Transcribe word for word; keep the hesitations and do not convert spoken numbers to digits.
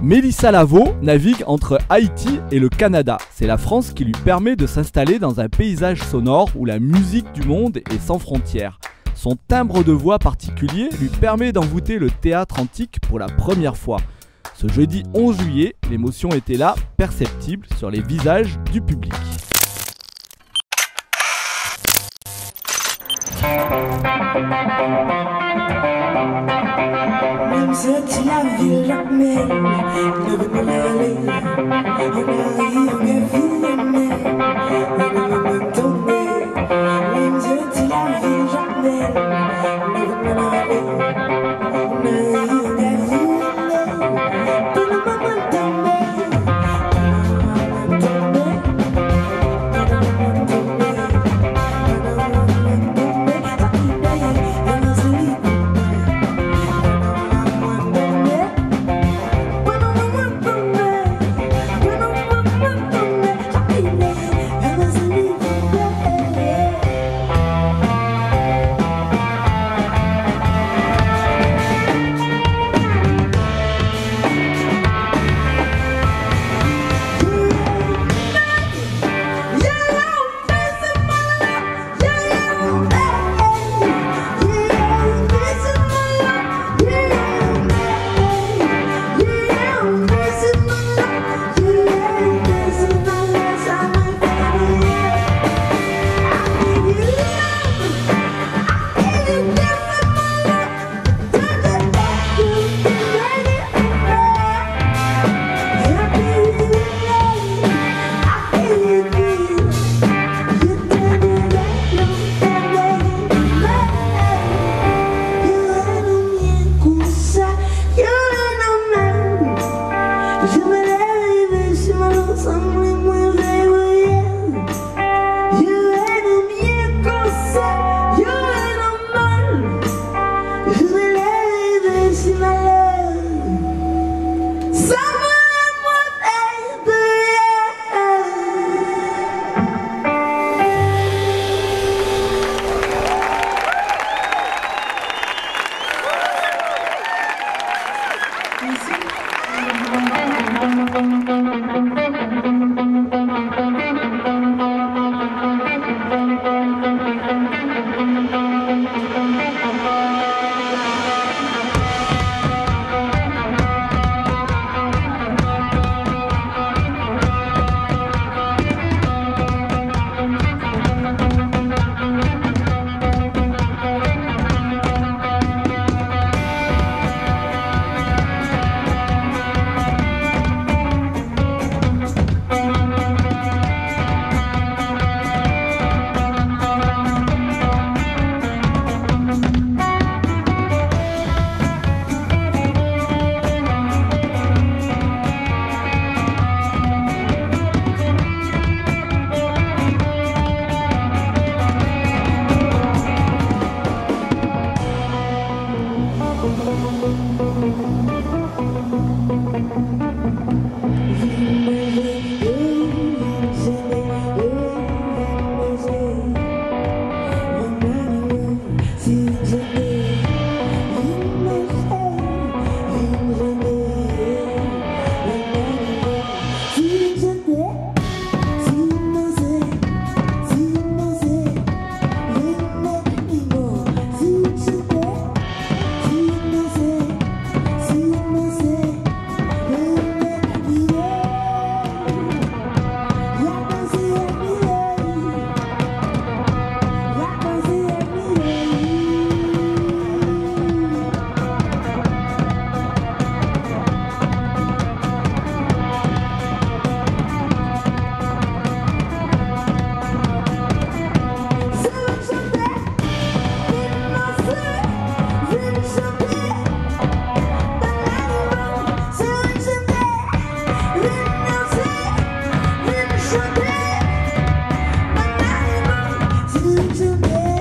Mélissa Lavo navigue entre Haïti et le Canada. C'est la France qui lui permet de s'installer dans un paysage sonore où la musique du monde est sans frontières. Son timbre de voix particulier lui permet d'envoûter le théâtre antique pour la première fois. Ce jeudi onze juillet, l'émotion était là, perceptible sur les visages du public. Même si la ville jamais ne veut pas aller, on arrive à vivre, on ne peut pas tomber. Même si la ville jamais ne veut pas aller, on arrive à vivre, on ne peut pas tomber. To